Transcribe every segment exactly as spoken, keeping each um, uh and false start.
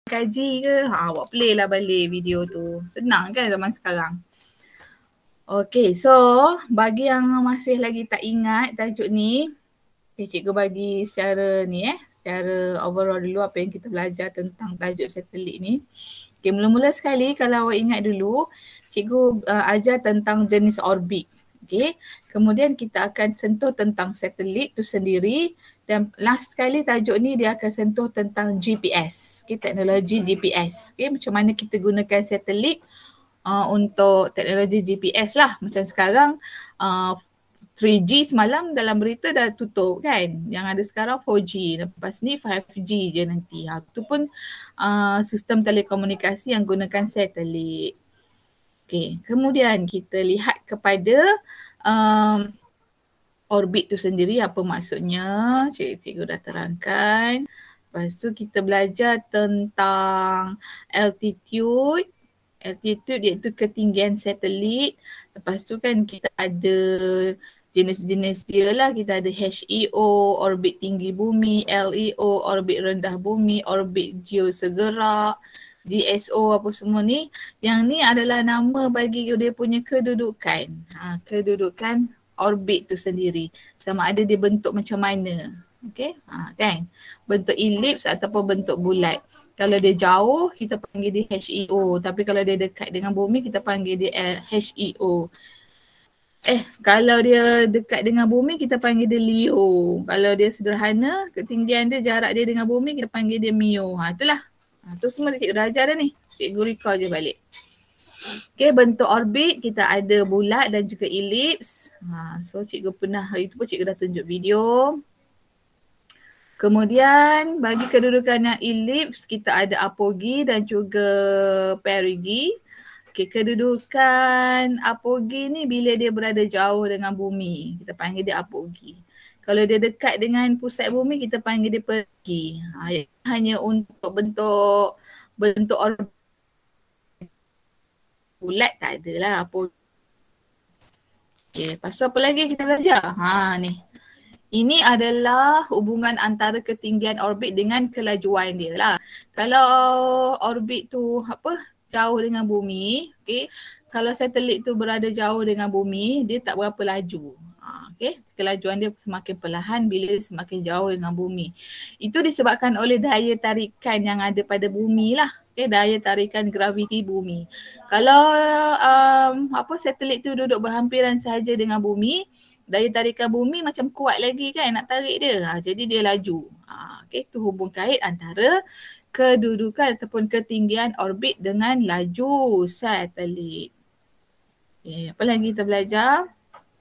kaji ke, ha, awak play lah balik video tu. Senang kan zaman sekarang. Okay, so bagi yang masih lagi tak ingat tajuk ni, okay, cikgu bagi secara ni eh, secara overall dulu apa yang kita belajar tentang tajuk satelit ni. Okay, mula-mula sekali kalau awak ingat dulu, cikgu uh, ajar tentang jenis orbit. Okay, kemudian kita akan sentuh tentang satelit tu sendiri dan last sekali tajuk ni dia akan sentuh tentang G P S, okay, teknologi G P S. Okay, macam mana kita gunakan satelit Uh, untuk teknologi G P S lah. Macam sekarang uh, three G semalam dalam berita dah tutup kan. Yang ada sekarang four G. Lepas ni five G je nanti. Ha, itu pun uh, sistem telekomunikasi yang gunakan satelit. Okay. Kemudian kita lihat kepada um, orbit tu sendiri apa maksudnya. Cikgu dah terangkan. Lepas tu kita belajar tentang altitude. Altitude iaitu ketinggian satelit. Lepas tu kan kita ada jenis-jenis dia lah. Kita ada H E O, orbit tinggi bumi, L E O, orbit rendah bumi, orbit geosegerak, G S O apa semua ni. Yang ni adalah nama bagi dia punya kedudukan. Ha, kedudukan orbit tu sendiri. Sama ada dia bentuk macam mana. Okay, ha, kan? Bentuk elips ataupun bentuk bulat. Kalau dia jauh, kita panggil dia H E O. Tapi kalau dia dekat dengan bumi, kita panggil dia H E O. Eh, kalau dia dekat dengan bumi, kita panggil dia L E O. Kalau dia sederhana, ketinggian dia, jarak dia dengan bumi, kita panggil dia M I O. Ha, itulah. Ha, tu semua cikgu dah ajar dah ni. Cikgu recall je balik. Okay, bentuk orbit kita ada bulat dan juga elips. Ha, so cikgu pernah, hari tu pun cikgu dah tunjuk video. Kemudian bagi kedudukan yang elips kita ada apogee dan juga perigee. Okey, kedudukan apogee ni bila dia berada jauh dengan bumi, kita panggil dia apogee. Kalau dia dekat dengan pusat bumi kita panggil dia perigee. Ha, hanya untuk bentuk bentuk orbit bulat tak adalah apogee. Okey, lepas tu apa lagi kita belajar? Ha ni. Ini adalah hubungan antara ketinggian orbit dengan kelajuan dia lah. Kalau orbit tu apa jauh dengan bumi, okay. Kalau satelit tu berada jauh dengan bumi, dia tak berapa laju. Ha, okay. Kelajuan dia semakin perlahan bila dia semakin jauh dengan bumi. Itu disebabkan oleh daya tarikan yang ada pada bumi lah. Okay. Daya tarikan graviti bumi. Kalau um, apa satelit tu duduk berhampiran sahaja dengan bumi, daya tarikan bumi macam kuat lagi kan nak tarik dia. Ha, jadi dia laju. Ha, okay, tu hubung kait antara kedudukan ataupun ketinggian orbit dengan laju satelit. Okay, apa lagi kita belajar?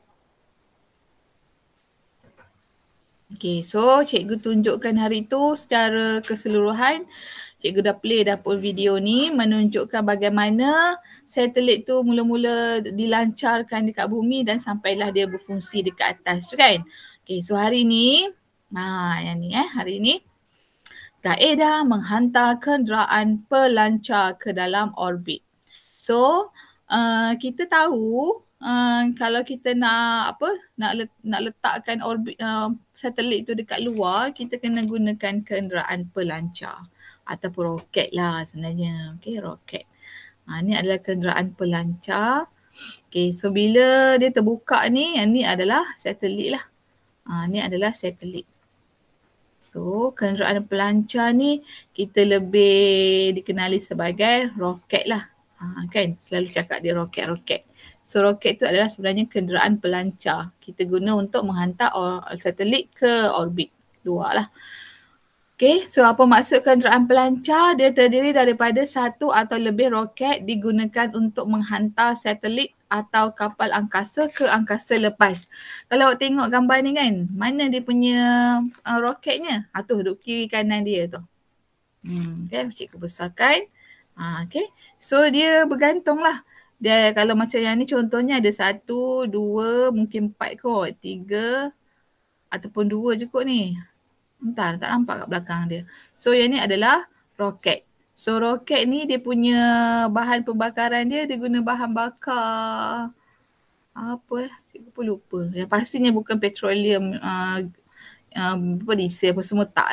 Okay, so cikgu tunjukkan hari tu secara keseluruhan. Cikgu dah play dah pun video ni menunjukkan bagaimana satelit tu mula-mula dilancarkan dekat bumi dan sampailah dia berfungsi dekat atas tu kan. Okay, so hari ni, nah yang ni eh, hari ni kaedah menghantar kenderaan pelancar ke dalam orbit. So, uh, kita tahu uh, kalau kita nak apa, nak let, nak letakkan orbit uh, satelit tu dekat luar, kita kena gunakan kenderaan pelancar. Ataupun roket lah sebenarnya. Okay, roket. Ha, ni adalah kenderaan pelancar. Okay, so bila dia terbuka ni, yang ni adalah satelit lah. Ha, ni adalah satelit. So, kenderaan pelancar ni kita lebih dikenali sebagai roket lah. Ha, kan, selalu cakap dia roket-roket. So, roket tu adalah sebenarnya kenderaan pelancar. Kita guna untuk menghantar satelit ke orbit luar lah. Okay, so apa maksud kenderaan pelancar? Dia terdiri daripada satu atau lebih roket digunakan untuk menghantar satelit atau kapal angkasa ke angkasa lepas. Kalau awak tengok gambar ni kan, mana dia punya uh, roketnya? Ha, tu duduk kiri kanan dia tu. Hmm, okay, cikgu besarkan. Ha, okay, so dia bergantung lah. Dia kalau macam yang ni contohnya ada satu, dua, mungkin empat kot, tiga ataupun dua je kot ni. Entah, tak nampak kat belakang dia. So yang ni adalah roket. So roket ni dia punya bahan pembakaran dia, dia guna bahan bakar apa eh, saya pun lupa. Yang pastinya bukan petroleum, uh, uh, apa diesel apa semua tak lah.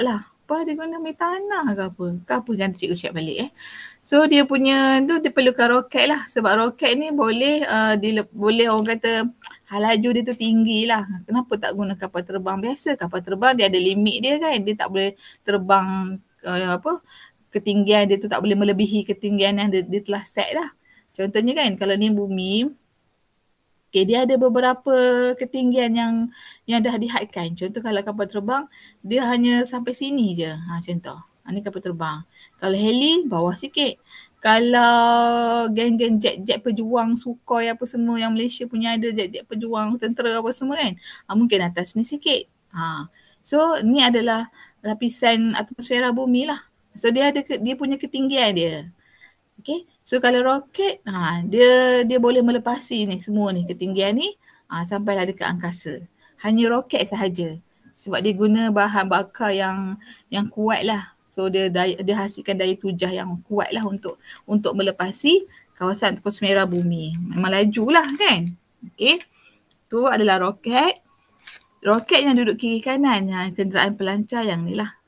apa dia guna ambil tanah ke apa? Ke apa nanti cikgu check balik eh. So dia punya tu dia perlukan roket lah. Sebab roket ni boleh uh, dia, boleh orang kata laju dia tu tinggi lah. Kenapa tak guna kapal terbang biasa? Kapal terbang dia ada limit dia kan. Dia tak boleh terbang uh, apa ketinggian dia tu tak boleh melebihi ketinggian yang dia, dia telah set lah. Contohnya kan kalau ni bumi, okay, dia ada beberapa ketinggian yang yang dah dihadkan. Contoh kalau kapal terbang, dia hanya sampai sini je. Ha, macam tu. Ha, ni kapal terbang. Kalau heli, bawah sikit. Kalau geng-geng jet-jet pejuang Sukhoi apa semua yang Malaysia punya ada jet-jet pejuang tentera apa semua kan. Ha, mungkin atas ni sikit. Ha. So ni adalah lapisan atmosfera bumi lah. So dia ada dia punya ketinggian dia. Okay. So kalau roket, ha, dia dia boleh melepasi ni semua ni ketinggian ni ha, sampailah dekat angkasa. Hanya roket sahaja. Sebab dia guna bahan bakar yang yang kuat lah. So dia daya, dia hasilkan daya tujah yang kuat lah untuk untuk melepasi kawasan atmosfera bumi. Memang laju lah kan. Okay. Tu adalah roket. Roket yang duduk kiri kanan, ha, kenderaan pelancar yang ni lah.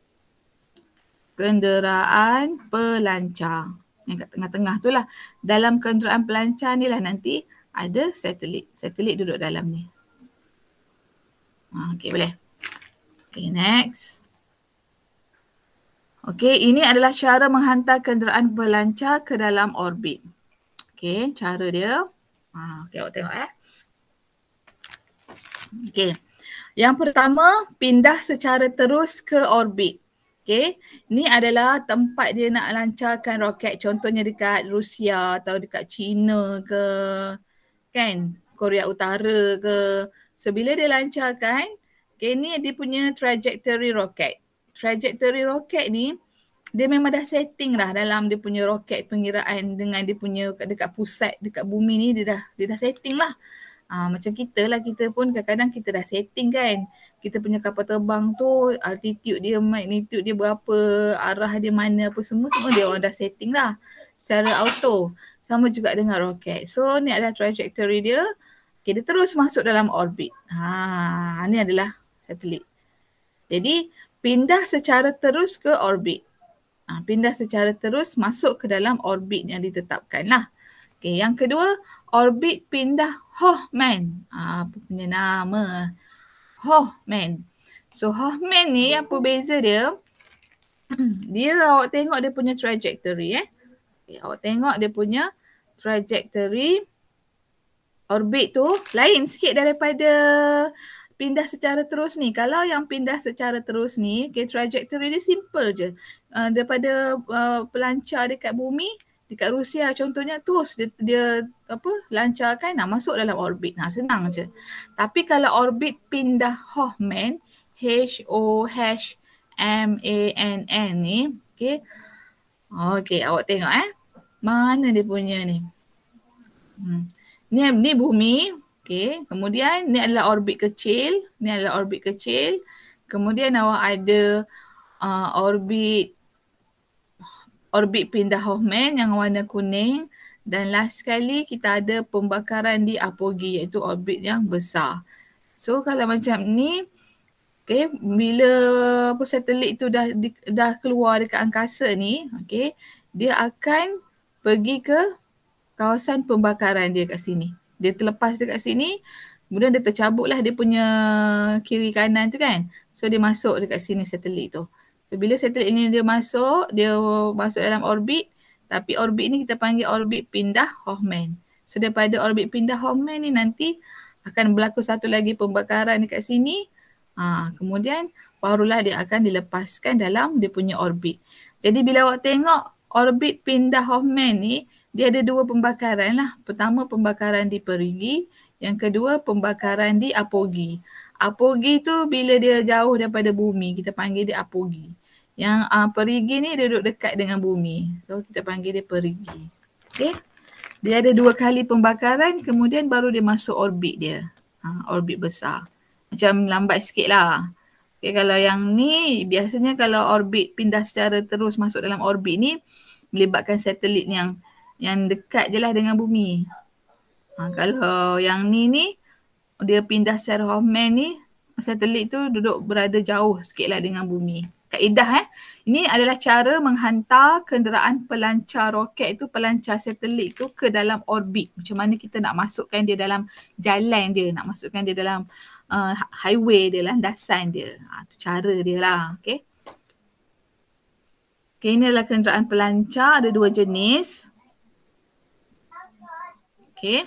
Kenderaan pelancar. Yang kat tengah-tengah tu lah. Dalam kenderaan pelancar ni lah nanti ada satelit. Satelit duduk dalam ni. Ha, okay, boleh. Okay, next. Okay, ini adalah cara menghantar kenderaan pelancar ke dalam orbit. Okay, cara dia. Ha, okay, awak tengok eh. Okay. Yang pertama, pindah secara terus ke orbit. Okay, ni adalah tempat dia nak lancarkan roket. Contohnya dekat Rusia atau dekat China ke, kan, Korea Utara ke. So bila dia lancarkan, okay, ni dia punya trajectory roket. Trajectory roket ni, dia memang dah setting dah dalam dia punya roket pengiraan dengan dia punya dekat pusat, dekat bumi ni dia dah dia dah setting lah. Ha, macam kita lah, kita pun kadang-kadang kita dah setting kan. Kita punya kapal terbang tu, altitude dia, magnitude dia berapa, arah dia mana apa semua, semua dia orang dah setting lah secara auto. Sama juga dengan roket. So ni adalah trajectory dia. Okay, dia terus masuk dalam orbit. Ha, ni adalah satelit. Jadi pindah secara terus ke orbit. Ha, pindah secara terus masuk ke dalam orbit yang ditetapkan lah. Okay, yang kedua, orbit pindah Hoffman. Ha, apa punya nama? Hoffman. So Hoffman ni apa beza dia? Dia awak tengok dia punya trajectory eh. Okay, awak tengok dia punya trajectory orbit tu lain sikit daripada pindah secara terus ni. Kalau yang pindah secara terus ni, okay, trajectory dia simple je. Uh, daripada uh, pelancar dekat bumi, dekat Rusia contohnya, terus dia, dia apa lancarkan, nah, masuk dalam orbit. Nah, senang je. Tapi kalau orbit pindah Hoffman, H O H M A N N ni, okay. Okay, awak tengok eh. Mana dia punya ni. Hmm. Ni, ni bumi. Okay. Kemudian ni adalah orbit kecil. Ni adalah orbit kecil. Kemudian awak ada uh, orbit orbit pindah Hoffman yang warna kuning. Dan last sekali kita ada pembakaran di apogee, iaitu orbit yang besar. So kalau macam ni, okay, bila apa, satelit tu dah di, dah keluar dekat angkasa ni, okay, dia akan pergi ke kawasan pembakaran dia kat sini. Dia terlepas dekat sini, kemudian dia tercabutlah dia punya kiri kanan tu kan. So dia masuk dekat sini satelit tu. So, bila satelit ini dia masuk, dia masuk dalam orbit. Tapi orbit ni kita panggil orbit pindah Hoffman. So daripada orbit pindah Hoffman ni nanti akan berlaku satu lagi pembakaran dekat sini. Ha, kemudian barulah dia akan dilepaskan dalam dia punya orbit. Jadi bila awak tengok orbit pindah Hoffman ni, dia ada dua pembakaran lah. Pertama pembakaran di perigi, yang kedua pembakaran di apogee. Apogee tu bila dia jauh daripada bumi, kita panggil dia apogee. Yang uh, perigi ni dia duduk dekat dengan bumi. So kita panggil dia perigi. Okay. Dia ada dua kali pembakaran, kemudian baru dia masuk orbit dia. Ha, orbit besar. Macam lambat sikit lah. Okay, kalau yang ni biasanya kalau orbit pindah secara terus masuk dalam orbit ni melibatkan satelit yang yang dekat je lah dengan bumi. Ha, kalau yang ni ni dia pindah secara Hoffman ni, satelit tu duduk berada jauh sikit lah dengan bumi. kaedah eh. Ini adalah cara menghantar kenderaan pelancar roket itu, pelancar satelit itu ke dalam orbit. Macam mana kita nak masukkan dia dalam jalan dia, nak masukkan dia dalam uh, highway dia, landasan dia. Ha, tu cara dia lah. Okay. Okay, ini adalah kenderaan pelancar, ada dua jenis. Okay.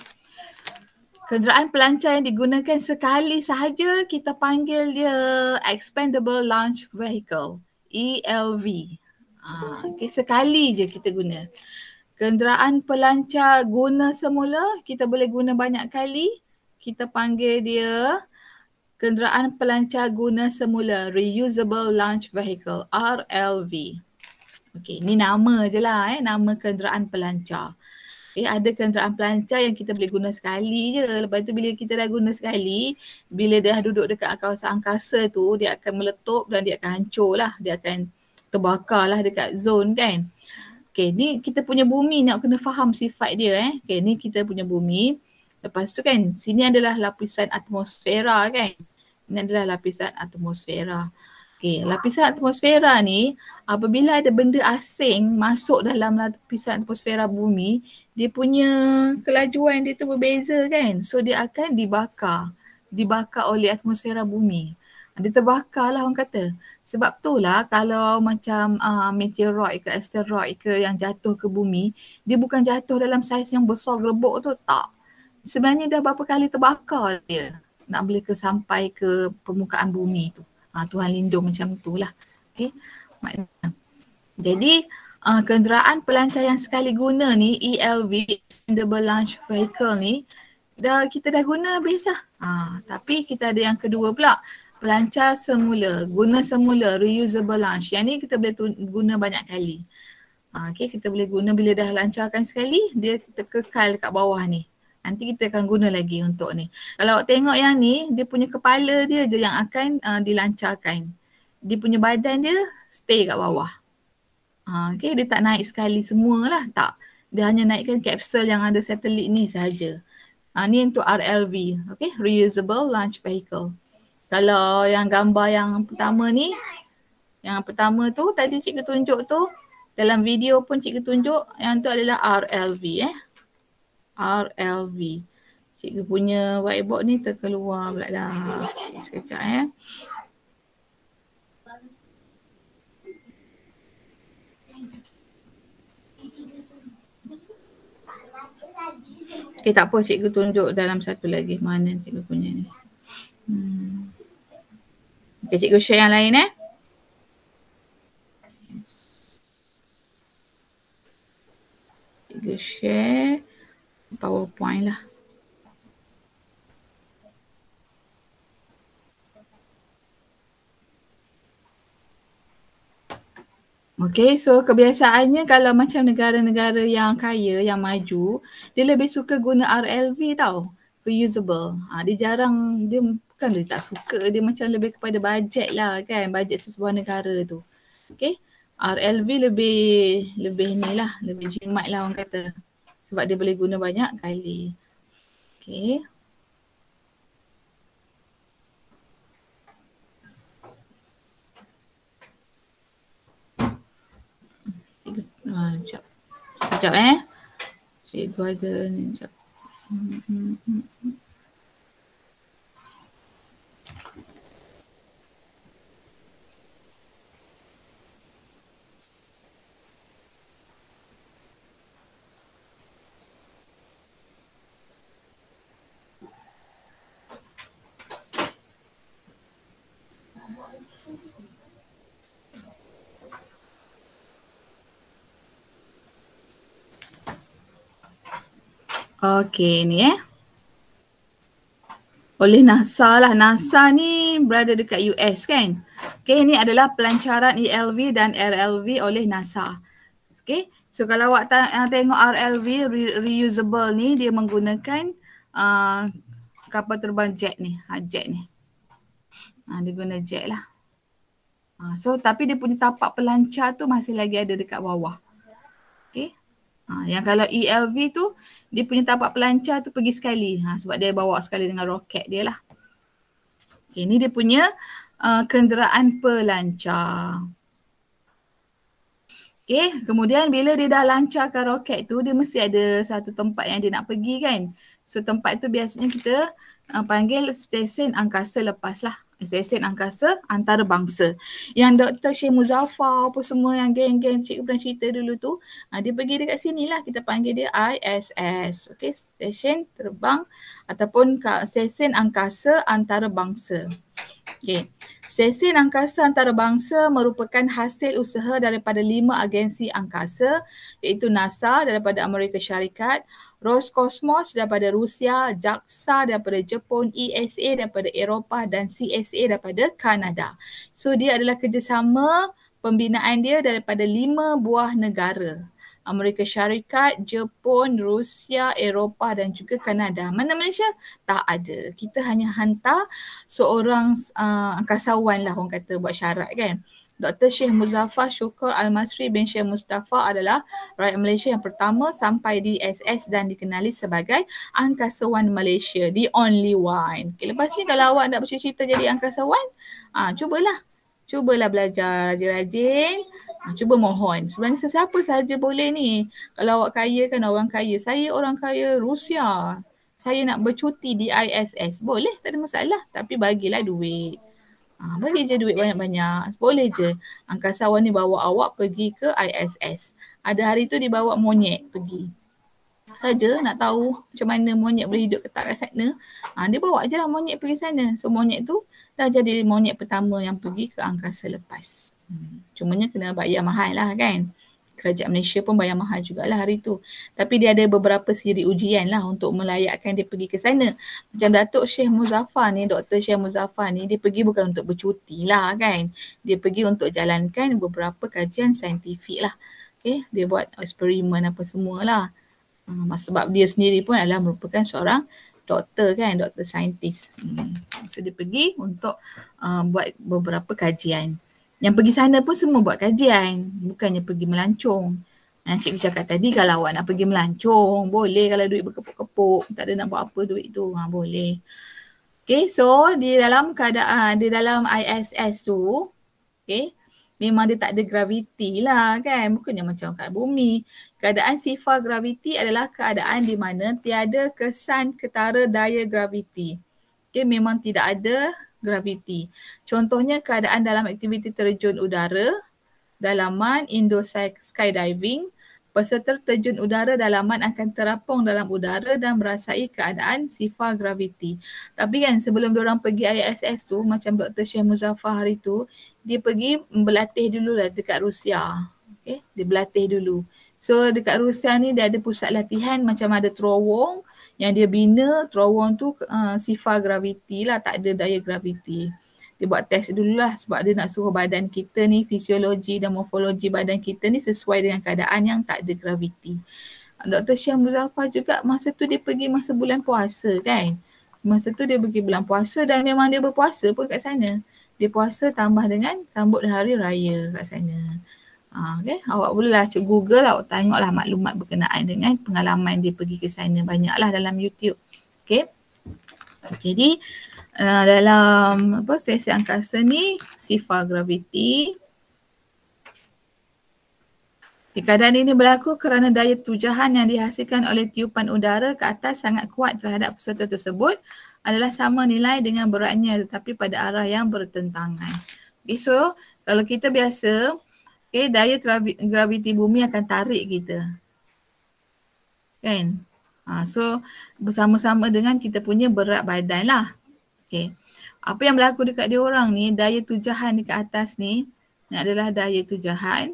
Kenderaan pelancar yang digunakan sekali sahaja kita panggil dia Expendable Launch Vehicle, E L V. Ha, okay, sekali je kita guna. Kenderaan pelancar guna semula, kita boleh guna banyak kali. Kita panggil dia kenderaan pelancar guna semula, Reusable Launch Vehicle, R L V. Okay, ni nama je lah, eh, nama kenderaan pelancar. Eh, ada kenderaan pelancar yang kita boleh guna sekali je. Lepas tu bila kita dah guna sekali, bila dah duduk dekat kawasan angkasa tu, dia akan meletup dan dia akan hancur lah. Dia akan terbakar lah dekat zone kan. Okay, ni kita punya bumi, nak kena faham sifat dia eh. Okay, ni kita punya bumi. Lepas tu kan, sini adalah lapisan atmosfera kan. Ini adalah lapisan atmosfera. Okay, lapisan atmosfera ni, apabila ada benda asing masuk dalam lapisan atmosfera bumi, dia punya kelajuan dia tu berbeza kan. So dia akan dibakar. Dibakar oleh atmosfera bumi. Dia terbakar lah orang kata. Sebab tu lah kalau macam uh, meteoroid ke asteroid ke yang jatuh ke bumi, dia bukan jatuh dalam saiz yang besar gerebok tu, tak. Sebenarnya dah berapa kali terbakar dia nak boleh ke sampai ke permukaan bumi tu. Ha, Tuhan lindung macam tu lah. Okay. Maknanya. Jadi uh, kenderaan pelancar yang sekali guna ni, E L V, Expendable Launch Vehicle ni, dah kita dah guna biasa. Ha, tapi kita ada yang kedua pula, pelancar semula, guna semula, reusable launch. Yang ni kita boleh guna banyak kali. Ha, okay, kita boleh guna bila dah lancarkan sekali, dia kita kekal dekat bawah ni. Nanti kita akan guna lagi untuk ni. Kalau awak tengok yang ni, dia punya kepala dia je yang akan uh, dilancarkan. Dia punya badan dia stay kat bawah. Uh, okay, dia tak naik sekali semualah, tak. Dia hanya naikkan kapsul yang ada satelit ni sahaja. Uh, ni untuk R L V, okay, Reusable Launch Vehicle. Kalau yang gambar yang pertama ni, yang pertama tu tadi cikgu tunjuk tu, dalam video pun cikgu tunjuk, yang tu adalah R L V eh. R L V. Cikgu punya whiteboard ni terkeluar pula dah. Sekejap eh. Okay, tak apa, cikgu tunjuk dalam satu lagi. Mana cikgu punya ni. Hmm. Okay, cikgu share yang lain eh. Cikgu share PowerPoint lah. Okay, so kebiasaannya kalau macam negara-negara yang kaya, yang maju, dia lebih suka guna R L V tau, reusable. Ha, dia jarang, dia bukan dia tak suka, dia macam lebih kepada bajet lah kan, bajet sesebuah negara tu. Okay, R L V lebih, lebih ni lah, lebih jimat lah orang kata. Sebab dia boleh guna banyak kali. Okay. Ah, sekejap. Sekejap eh. Cikgu ada ni. Sekejap. Hmm, hmm, hmm, hmm. Okey, ni eh. Oleh NASA lah. NASA ni berada dekat U S kan. Okey, ni adalah pelancaran E L V dan R L V oleh NASA. Okey, so kalau awak ta- tengok R L V re- reusable ni, dia menggunakan uh, kapal terbang jet ni. Ha, jet ni. Ha, dia guna jet lah. Ha, so tapi dia punya tapak pelancar tu masih lagi ada dekat bawah. Okey. Ha, yang kalau E L V tu, dia punya tapak pelancar tu pergi sekali. Ha, sebab dia bawa sekali dengan roket dia lah. Okay, ni dia punya uh, kenderaan pelancar. Okay, kemudian bila dia dah lancarkan roket tu, dia mesti ada satu tempat yang dia nak pergi kan. So tempat tu biasanya kita uh, panggil stesen angkasa lepas lah. Stesen angkasa antarabangsa. Yang Doktor Syekh Muzaffar apa semua yang geng-geng cikgu pernah cerita dulu tu, uh, dia pergi dekat sini lah, kita panggil dia I S S. Okay, stesen terbang ataupun stesen angkasa antarabangsa. Okay. Stesen angkasa antarabangsa merupakan hasil usaha daripada lima agensi angkasa iaitu NASA daripada Amerika Syarikat, Roscosmos daripada Rusia, JAXA daripada Jepun, E S A daripada Eropah dan C S A daripada Kanada. So dia adalah kerjasama pembinaan dia daripada lima buah negara. Amerika Syarikat, Jepun, Rusia, Eropah dan juga Kanada. Mana Malaysia? Tak ada. Kita hanya hantar seorang uh, angkasawan lah orang kata buat syarat kan. Doktor Syekh Muzaffar Syukur Al-Masri bin Syekh Mustafa adalah rakyat Malaysia yang pertama sampai di I S S dan dikenali sebagai angkasawan Malaysia. The only one. Okay, lepas ni kalau awak nak bercita-cita jadi angkasawan, ah, cubalah. Cubalah belajar rajin-rajin. Ha, cuba mohon. Sebenarnya sesiapa sahaja boleh ni. Kalau awak kaya kan orang kaya. Saya orang kaya Rusia. Saya nak bercuti di I S S. Boleh, tak ada masalah. Tapi bagilah duit. Ha, bagi je duit banyak-banyak. Boleh je. Angkasawan ni bawa awak pergi ke I S S. Ada hari tu dia bawa monyet pergi. Saja nak tahu macam mana monyet boleh hidup ketak kat sana. Ha, dia bawa je lah monyet pergi sana. So monyet tu dah jadi monyet pertama yang pergi ke angkasa lepas. Hmm. Cumanya kena bayar mahal lah kan. Kerajaan Malaysia pun bayar mahal jugalah hari tu. Tapi dia ada beberapa siri ujian lah untuk melayakkan dia pergi ke sana. Macam Datuk Syekh Muzaffar ni, Doktor Syekh Muzaffar ni, dia pergi bukan untuk bercuti lah kan. Dia pergi untuk jalankan beberapa kajian saintifik lah. Okay, dia buat eksperimen apa semualah. Hmm, sebab dia sendiri pun adalah merupakan seorang doktor kan, doktor saintis. Hmm. So dia pergi untuk uh, buat beberapa kajian. Yang pergi sana pun semua buat kajian, bukannya pergi melancong. Yang cikgu cakap tadi kalau awak nak pergi melancong, boleh kalau duit berkepuk-kepuk, tak ada nak buat apa duit tu, ha, boleh. Okay, so di dalam keadaan, di dalam I S S tu, okay, memang dia tak ada graviti lah kan, bukannya macam kat bumi. Keadaan sifar graviti adalah keadaan di mana tiada kesan ketara daya graviti. Okay, memang tidak ada graviti. Contohnya keadaan dalam aktiviti terjun udara, dalaman, indoor skydiving, peserta terjun udara dalaman akan terapung dalam udara dan merasai keadaan sifar graviti. Tapi kan sebelum diorang pergi I S S tu, macam Doktor Syekh Muzaffar hari tu, dia pergi berlatih dulu lah dekat Rusia. Okay, dia berlatih dulu. So dekat Rusia ni dia ada pusat latihan macam ada terowong, yang dia bina terowong tu uh, sifar graviti lah, tak ada daya graviti. Dia buat test dululah sebab dia nak suruh badan kita ni, fisiologi dan morfologi badan kita ni sesuai dengan keadaan yang tak ada graviti. Doktor Syekh Muzaffar juga masa tu dia pergi masa bulan puasa kan. Masa tu dia pergi bulan puasa dan memang dia berpuasa pun kat sana. Dia puasa tambah dengan sambut hari raya kat sana. Ha, okay. Awak bolehlah Google, awak tengoklah maklumat berkenaan dengan pengalaman dia pergi ke sana. Banyaklah dalam YouTube. Okay. Jadi uh, dalam apa sesi angkasa ni, sifar graviti. Keadaan ini berlaku kerana daya tujahan yang dihasilkan oleh tiupan udara ke atas sangat kuat terhadap peserta tersebut adalah sama nilai dengan beratnya tetapi pada arah yang bertentangan. Okay, so kalau kita biasa, okay, daya graviti bumi akan tarik kita. Kan? Ha, so bersama-sama dengan kita punya berat badan lah. Okay. Apa yang berlaku dekat dia orang ni, daya tujahan dekat atas ni, ni adalah daya tujahan.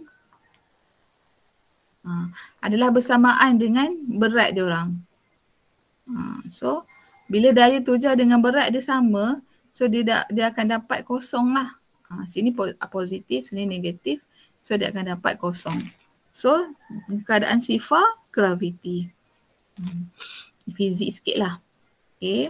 Ha, adalah bersamaan dengan berat dia orang. Ha, so bila daya tujah dengan berat dia sama, so dia, da, dia akan dapat kosong lah. Ha, sini positif, sini negatif. So dia akan dapat kosong. So keadaan sifar graviti. Hmm. Fizik sikit lah. Okay.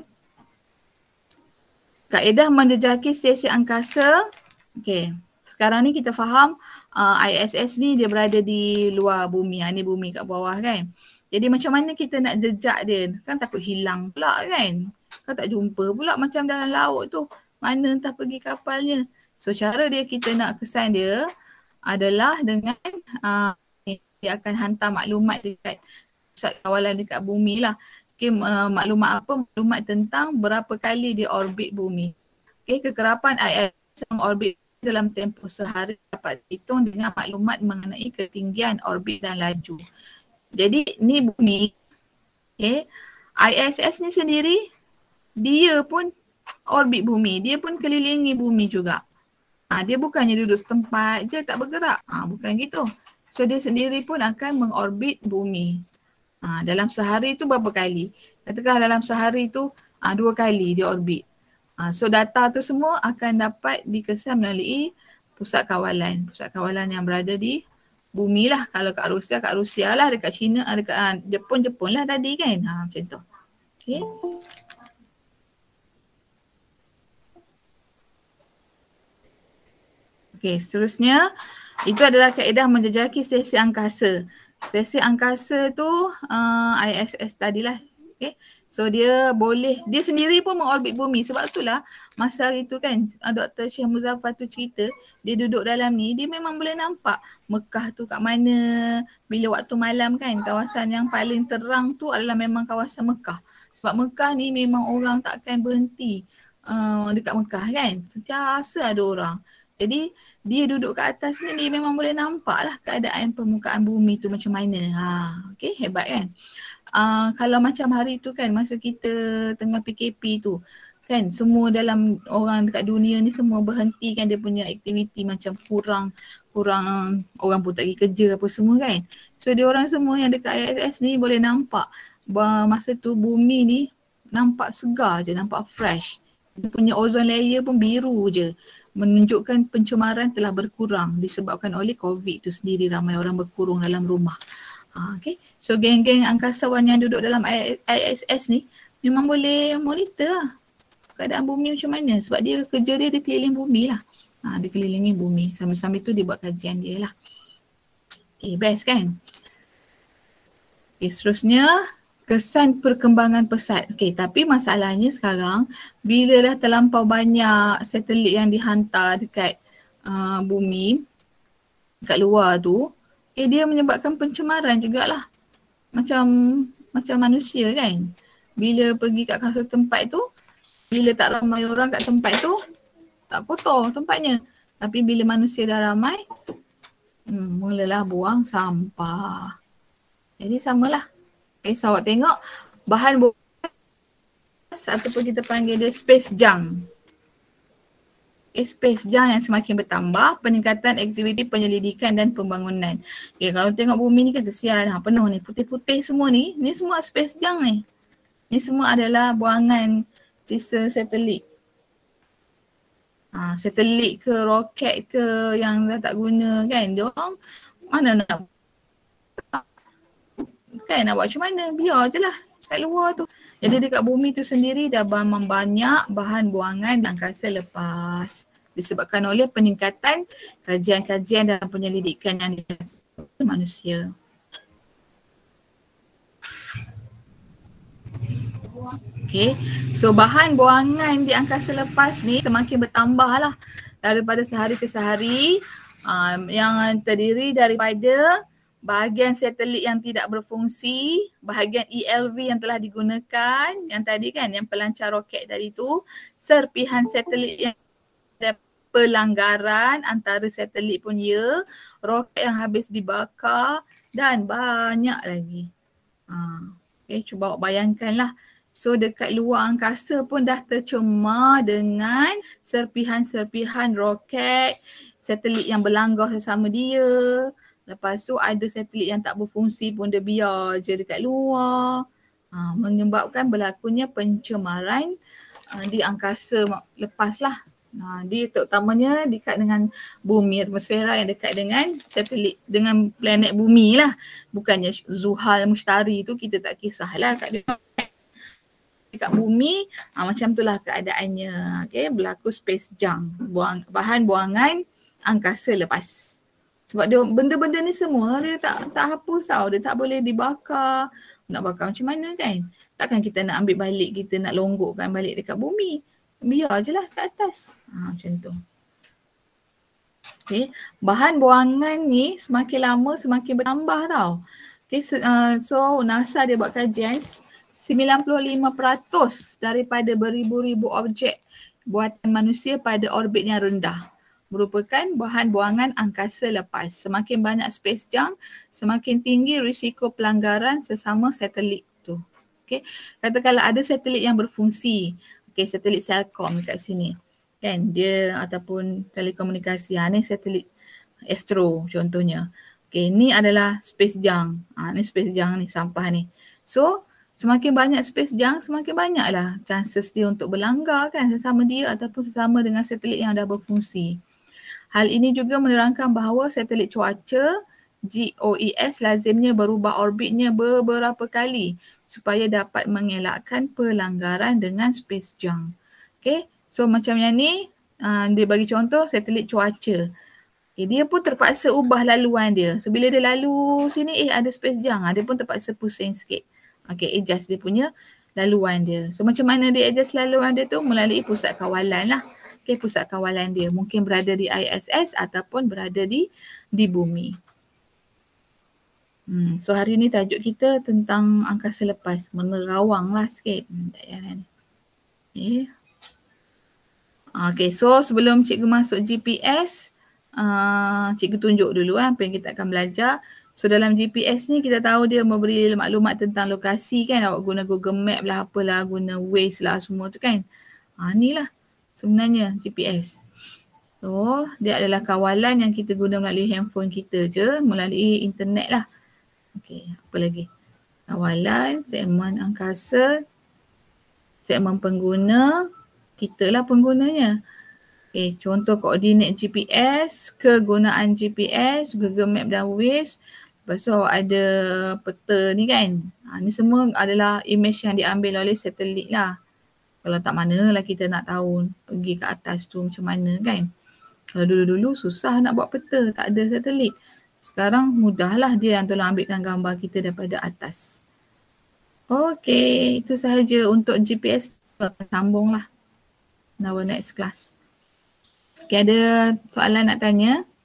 Kaedah menjejaki stesen angkasa. Okay. Sekarang ni kita faham uh, I S S ni dia berada di luar bumi. Ha, ni bumi kat bawah kan. Jadi macam mana kita nak jejak dia? Kan takut hilang pula kan. Kan tak jumpa pula macam dalam laut tu. Mana entah pergi kapalnya. So cara dia kita nak kesan dia. adalah dengan uh, dia akan hantar maklumat dekat pusat kawalan dekat bumi lah. Okay, uh, maklumat apa? Maklumat tentang berapa kali dia orbit bumi. Okay, kekerapan I S S mengorbit dalam tempoh sehari dapat dihitung dengan maklumat mengenai ketinggian, orbit dan laju. Jadi ni bumi, okay. I S S ni sendiri dia pun orbit bumi, dia pun kelilingi bumi juga. Ha, dia bukannya duduk setempat je tak bergerak, ha, bukan gitu. So dia sendiri pun akan mengorbit bumi. Ha, dalam sehari tu berapa kali? Katakan dalam sehari tu ha, dua kali dia orbit. Ha, so data tu semua akan dapat dikesan melalui pusat kawalan. Pusat kawalan yang berada di bumi lah. Kalau kat Rusia, kat Rusia lah. Dekat China, dekat ha, Jepun, Jepun lah tadi kan. Ha, macam tu. Okay. Okay, seterusnya itu adalah kaedah menjejaki stesen angkasa. Stesen angkasa tu uh, I S S tadilah. Okay. So dia boleh, dia sendiri pun mengorbit bumi. Sebab itulah masa hari tu kan Doktor Syekh Muzaffar tu cerita, dia duduk dalam ni, dia memang boleh nampak Mekah tu kat mana. Bila waktu malam kan, kawasan yang paling terang tu adalah memang kawasan Mekah. Sebab Mekah ni memang orang takkan berhenti uh, dekat Mekah kan. Sentiasa ada orang. Jadi dia duduk kat atas ni, dia memang boleh nampak lah keadaan permukaan bumi tu macam mana. Ha, okay, hebat kan. Uh, kalau macam hari tu kan, masa kita tengah P K P tu kan, semua dalam orang dekat dunia ni semua berhenti kan dia punya aktiviti, macam kurang kurang orang pun tak pergi kerja apa semua kan. So dia orang semua yang dekat I S S ni boleh nampak masa tu bumi ni nampak segar je, nampak fresh. Dia punya ozon layer pun biru je, menunjukkan pencemaran telah berkurang disebabkan oleh COVID tu sendiri. Ramai orang berkurung dalam rumah. Ha, okay. So geng-geng angkasawan yang duduk dalam I S S ni memang boleh monitor lah keadaan bumi macam mana. Sebab dia kerja dia, dia keliling bumi lah. Ha, dia kelilingi bumi. Sambil-sambil tu dia buat kajian dia lah. Okay, best kan? Okay, seterusnya kesan perkembangan pesat. Okay, tapi masalahnya sekarang bila dah terlampau banyak satelit yang dihantar dekat uh, bumi, dekat luar tu, eh dia menyebabkan pencemaran jugalah. Macam macam manusia kan. Bila pergi kat satu tempat tu, bila tak ramai orang kat tempat tu, tak kotor tempatnya. Tapi bila manusia dah ramai, hmm, mulalah buang sampah. Jadi samalah. Okay, so awak tengok bahan bekas ataupun kita panggil dia space junk. Okay, space junk yang semakin bertambah, peningkatan aktiviti penyelidikan dan pembangunan. Okay, kalau tengok bumi ni kan kesian, ha, penuh ni, putih-putih semua ni, ni semua space junk ni. Ni semua adalah buangan sisa satelit. Ha, satelit ke, roket ke yang dah tak guna kan, dia orang mana nak kan, nak buat macam mana, biar je lah kat luar tu. Jadi dekat bumi tu sendiri dah memang banyak bahan buangan di angkasa lepas disebabkan oleh peningkatan kajian-kajian dan penyelidikan yang dilakukan manusia. Okay, so bahan buangan di angkasa lepas ni semakin bertambah lah daripada sehari ke sehari, um, yang terdiri daripada bahagian satelit yang tidak berfungsi, bahagian E L V yang telah digunakan, yang tadi kan, yang pelancar roket tadi tu, serpihan satelit yang ada pelanggaran antara satelit pun ya, roket yang habis dibakar dan banyak lagi. Ha, okay, cuba bayangkanlah. So dekat luar angkasa pun dah tercemar dengan serpihan-serpihan roket, satelit yang berlanggar sesama dia. Lepas tu ada satelit yang tak berfungsi pun dia biar je dekat luar. Ha, menyebabkan berlakunya pencemaran uh, di angkasa lepas lah. Ha, dia terutamanya dekat dengan bumi, atmosfera yang dekat dengan satelit, dengan planet bumi lah. Bukannya Zuhal, Mushtari tu kita tak kisahlah kat dia. Dekat bumi, ha, macam itulah keadaannya. Okay, berlaku space junk, buang, bahan buangan angkasa lepas. Sebab dia, benda-benda ni semua dia tak tak hapus tau, dia tak boleh dibakar. Nak bakar macam mana kan? Takkan kita nak ambil balik, kita nak longgokkan balik dekat bumi. Biar je lah kat atas. Ha, macam tu. Okay. Bahan buangan ni semakin lama semakin bertambah tau. Okay. So, uh, so NASA dia buat kajian sembilan puluh lima peratus daripada beribu-ribu objek buatan manusia pada orbit yang rendah merupakan bahan buangan angkasa lepas. Semakin banyak space junk, semakin tinggi risiko pelanggaran sesama satelit tu. Okay. Katakanlah ada satelit yang berfungsi. Okay, satelit Cellcom kat sini. Kan dia ataupun telekomunikasi. Ha, ni satelit Astro contohnya. Okay, ni adalah space junk. Ha, ni space junk ni, sampah ni. So, semakin banyak space junk, semakin banyaklah chances dia untuk berlanggar kan sesama dia ataupun sesama dengan satelit yang dah berfungsi. Hal ini juga menerangkan bahawa satelit cuaca G O E S lazimnya berubah orbitnya beberapa kali supaya dapat mengelakkan pelanggaran dengan space junk. Okay, so macam yang ni, uh, dia bagi contoh satelit cuaca. Okay, dia pun terpaksa ubah laluan dia. So bila dia lalu sini, eh ada space junk, dia pun terpaksa pusing sikit. Okay, adjust dia punya laluan dia. So macam mana dia adjust laluan dia tu? Melalui pusat kawalan lah. Okay, pusat kawalan dia mungkin berada di I S S ataupun berada di di bumi. Hmm, so hari ni tajuk kita tentang angkasa lepas. Menerawang lah sikit. Hmm, tak payah kan. Okay. Okay, so sebelum cikgu masuk G P S, uh, cikgu tunjuk dulu eh, apa yang kita akan belajar. So dalam G P S ni kita tahu dia memberi maklumat tentang lokasi kan. Awak guna Google Map lah, apalah, guna Waze lah semua tu kan. Ha, ni lah sebenarnya G P S. So dia adalah kawalan yang kita guna melalui handphone kita je, melalui internet lah. Okay, apa lagi? Kawalan, segmen angkasa, segmen pengguna, kita lah penggunanya. Okay, contoh koordinat G P S, kegunaan G P S, Google Map dan Waze. Lepas tu ada peta ni kan. Ha, ni semua adalah image yang diambil oleh satelit lah. Kalau tak mana lah kita nak tahu pergi ke atas tu macam mana kan. Kalau dulu-dulu susah nak buat peta, tak ada satelit. Sekarang mudahlah dia yang tolong ambilkan gambar kita daripada atas. Okey, itu sahaja untuk G P S. Sambunglah. Our next class. Okay, ada soalan nak tanya?